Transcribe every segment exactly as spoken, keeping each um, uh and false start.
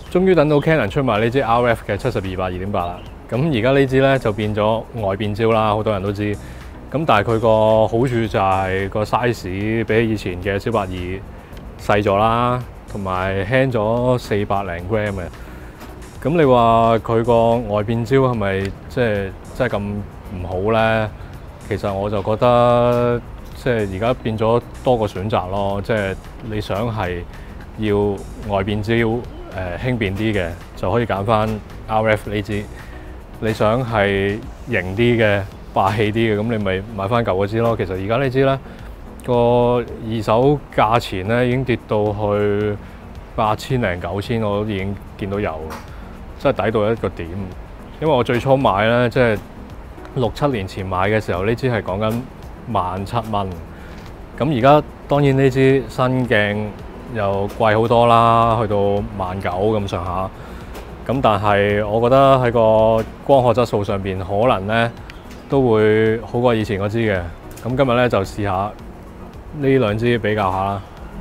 終於等到 Canon 出埋呢支 R F 嘅七十二百二點八啦。咁而家呢支咧就變咗外變焦啦，好多人都知。咁但係佢個好處就係個 size 比起以前嘅小百二細咗啦，同埋輕咗四百零 gram 嘅。咁你話佢個外變焦係咪即係即係咁唔好咧？其實我就覺得即係而家變咗多個選擇咯。即係你想係要外變焦誒、呃、輕便啲嘅，就可以揀翻 R F 呢支。你想係型啲嘅、霸氣啲嘅，咁你咪買翻舊嗰支咯。其實而家呢支咧個二手價錢咧已經跌到去八千零九千，我都已經見到有。真係抵到一個點，因為我最初買咧，即係六七年前買嘅時候，呢支係講緊萬七蚊。咁而家當然呢支新鏡又貴好多啦，去到萬九咁上下。咁但係我覺得喺個光學質素上邊，可能咧都會好過以前嗰支嘅。咁今日咧就試下呢兩支比較下啦。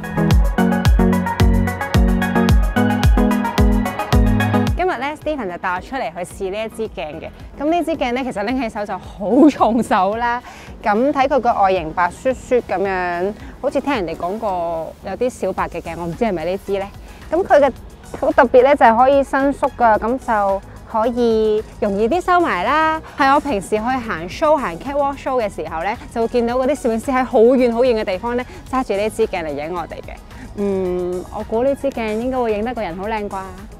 Stephen 就帶我出嚟去試呢一支鏡嘅，咁呢支鏡咧其實拎起手就好重手啦。咁睇佢個外形白雪雪咁樣，好似聽人哋講過有啲小白嘅鏡，我唔知係咪呢支咧。咁佢嘅好特別咧就係可以伸縮噶，咁就可以容易啲收埋啦。係我平時去行 show 行 catwalk show 嘅時候咧，就會見到嗰啲攝影師喺好遠好遠嘅地方咧揸住呢支鏡嚟影我哋嘅。嗯，我估呢支鏡應該會影得個人好靚啩。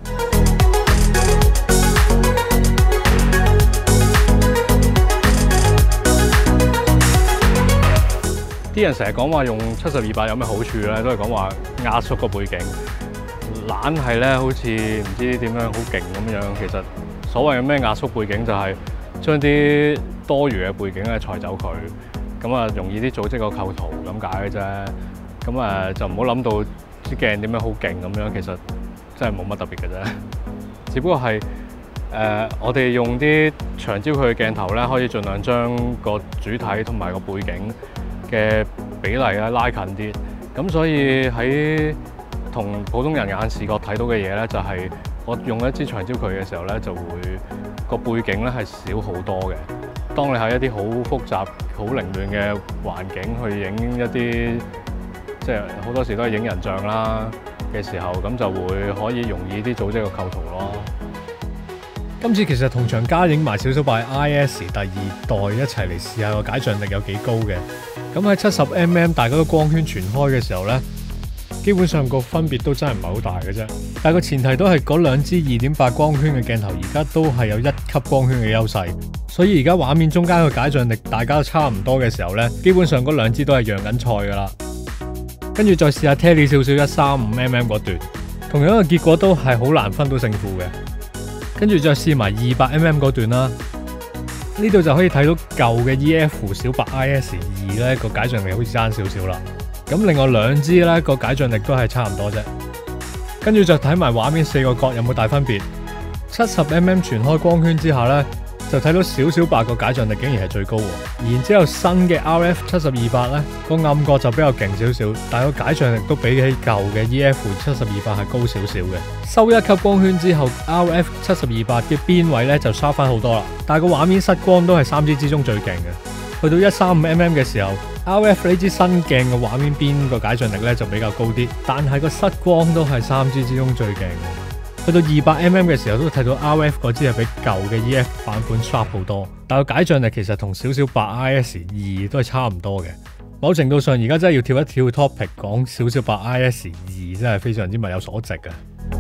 啲人成日講話用七十二百有咩好處咧，都係講話壓縮個背景，懶係咧好似唔知點樣好勁咁樣。其實所謂嘅咩壓縮背景就係將啲多餘嘅背景咧裁走佢，咁啊容易啲組織個構圖咁解嘅啫。咁啊就唔好諗到支鏡點樣好勁咁樣，其實真係冇乜特別嘅啫。只不過係誒、呃、我哋用啲長焦距嘅鏡頭咧，可以盡量將個主體同埋個背景嘅比例咧拉近啲，咁所以喺同普通人眼視覺睇到嘅嘢咧，就係、是、我用一支長焦距嘅時候咧，就會個背景咧係少好多嘅。當你喺一啲好複雜、好凌亂嘅環境去影一啲，即係好多時都係影人像啦嘅時候，咁就會可以容易啲組織個構圖咯。 今次其實同場加影埋小小白 I S 第二代一齊嚟試下個解像力有幾高嘅。咁喺七十 mm 大家都光圈全開嘅時候呢，基本上個分別都真係唔係好大嘅啫。但係個前提都係嗰兩支二點八光圈嘅鏡頭而家都係有一級光圈嘅優勢，所以而家畫面中間個解像力大家都差唔多嘅時候呢，基本上嗰兩支都係讓緊賽㗎啦。跟住再試下 Tele 少少一三五 mm 嗰段，同樣嘅結果都係好難分到勝負嘅。跟住再試埋二百 mm 嗰段啦，呢度就可以睇到舊嘅 E F 小白 I S 二咧個解像力好似爭少少啦。咁另外兩支咧個解像力都係差唔多啫。跟住就睇埋畫面四個角有冇大分別。七十 mm 全開光圈之下咧，就睇到小小白個解像力竟然係最高喎。然之後新嘅 R F 七十二百咧個暗角就比較勁少少，但係個解像力都比起舊嘅 E F 七十二百係高少少嘅。收一級光圈之後 ，R F 七十二百嘅邊位咧就 sharp 翻好多啦，但係個畫面失光都係三支之中最勁嘅。去到一三五 mm 嘅時候 ，R F 呢支新鏡嘅畫面邊個解像力咧就比較高啲，但係個失光都係三支之中最勁嘅。去到二百 mm 嘅時候都睇到 R F 嗰支係比舊嘅 E F 版本 sharp 好多，但係解像力其實同小小白 I S 二都係差唔多嘅。某程度上而家真係要跳一跳 topic 講小小白 I S 二真係非常之物有所值嘅。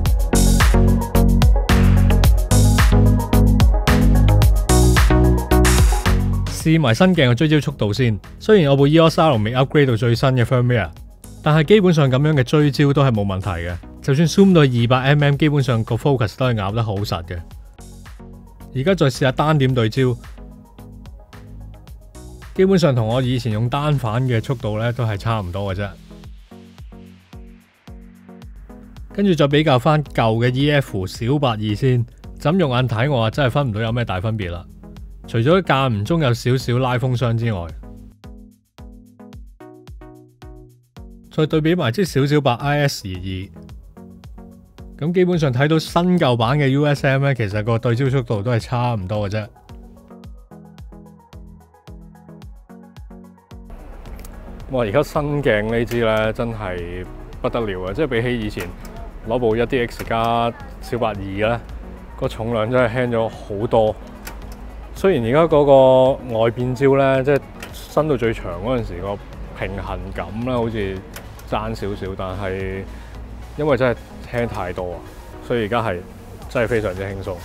試埋新鏡嘅追焦速度先，雖然我部 E O S R 未 upgrade 到最新嘅 firmware， 但係基本上咁樣嘅追焦都係冇問題嘅。就算 zoom 到二百 mm， 基本上個 focus 都係咬得好實嘅。而家再試下單點對焦，基本上同我以前用單反嘅速度咧都係差唔多嘅啫。跟住再比較翻舊嘅 E F 小白二先，怎用眼睇我話真係分唔到有咩大分別啦。除咗間唔中有少少拉風箱之外，再對比埋即小小白 I S 二。 咁基本上睇到新舊版嘅 U S M 咧，其實個對焦速度都係差唔多嘅啫。 哇！而家新鏡呢支咧真係不得了啊！即係比起以前攞部一 D X 加小八二咧，個重量真係輕咗好多。雖然而家嗰個外變焦咧，即係伸到最長嗰陣時個平衡感咧，好似爭少少，但係因為真係輕太多啊，所以而家係真係非常之輕鬆。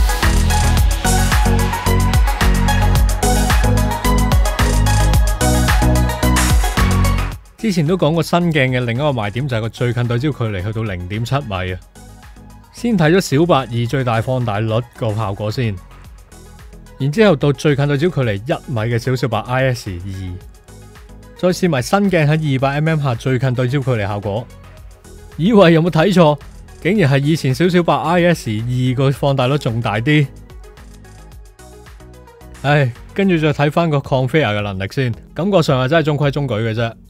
之前都講過新鏡嘅另一個賣點就係個最近對焦距離去到零點七米啊。先睇咗小八二最大放大率個效果先，然之後到最近對焦距離一米嘅小小白 I S 二，再試埋新鏡喺二百 mm 下最近對焦距離效果。以為有冇睇錯？竟然係以前小小白 I S 二個放大率仲大啲。唉，跟住再睇翻個 Configure 嘅能力先，感覺上係真係中規中矩嘅啫。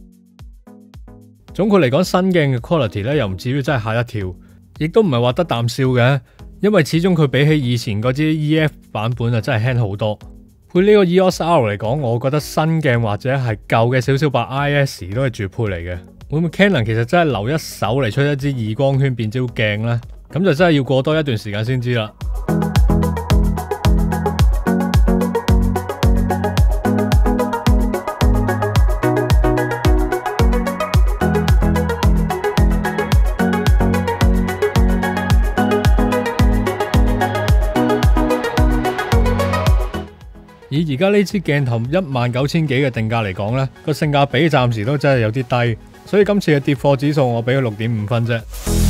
總括嚟講，新鏡嘅 quality 咧又唔至於真係嚇一跳，亦都唔係話得啖笑嘅，因為始終佢比起以前嗰支 E F 版本啊，真係輕好多。配呢個 E O S R 嚟講，我覺得新鏡或者係舊嘅小小白 I S 都係絕配嚟嘅。會唔會 Canon 其實真係留一手嚟出一支二光圈變焦鏡呢？咁就真係要過多一段時間先知啦。以而家呢支鏡頭一萬九千幾嘅定價嚟講呢，個性價比暫時都真係有啲低，所以今次嘅跌貨指數我俾佢六點五分啫。